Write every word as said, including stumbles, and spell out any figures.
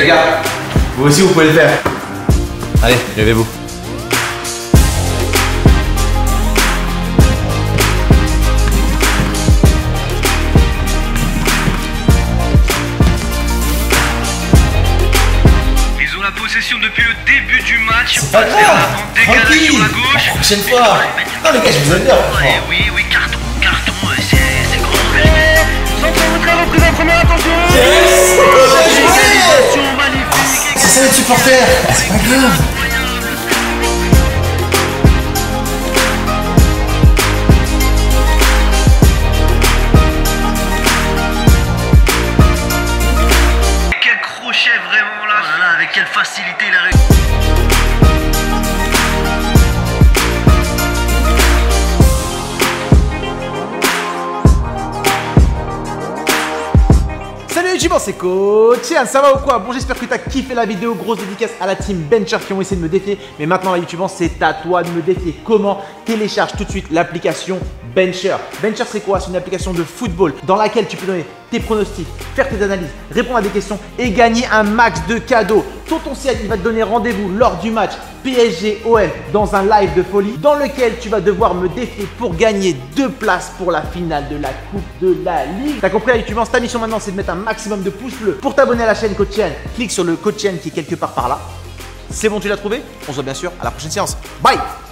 gars, vous aussi vous pouvez le faire. Allez, levez-vous. Ils ont la possession depuis le début du match. C'est pas grave, Décalage sur la tranquille. gauche. La prochaine fois. Non les gars, je vous aime bien. Eh oui, oui, carton, carton, euh, c'est c'est grand. Centre retrait reprise en première, attention. Yes. Égalisation magnifique. C'est ça les supporters. C'est pas grave. Quel crochet vraiment là. Oh là là, avec quelle facilité il a réussi. Salut YouTube, c'est Coach Yann, ça va ou quoi? Bon, j'espère que tu as kiffé la vidéo. Grosse dédicace à la team Bencher qui ont essayé de me défier. Mais maintenant, YouTube, c'est à toi de me défier. Comment? Télécharge tout de suite l'application Bencher. Bencher, c'est quoi? C'est une application de football dans laquelle tu peux donner tes pronostics, faire tes analyses, répondre à des questions et gagner un max de cadeaux. Tonton Ciel, il va te donner rendez-vous lors du match P S G O M dans un live de folie dans lequel tu vas devoir me défier pour gagner deux places pour la finale de la Coupe de la Ligue. T'as compris, YouTube? Ta mission maintenant, c'est de mettre un maximum de pouces bleus. Pour t'abonner à la chaîne Coach Yann, clique sur le Coach Yann qui est quelque part par là. C'est bon, tu l'as trouvé? On se voit bien sûr à la prochaine séance. Bye!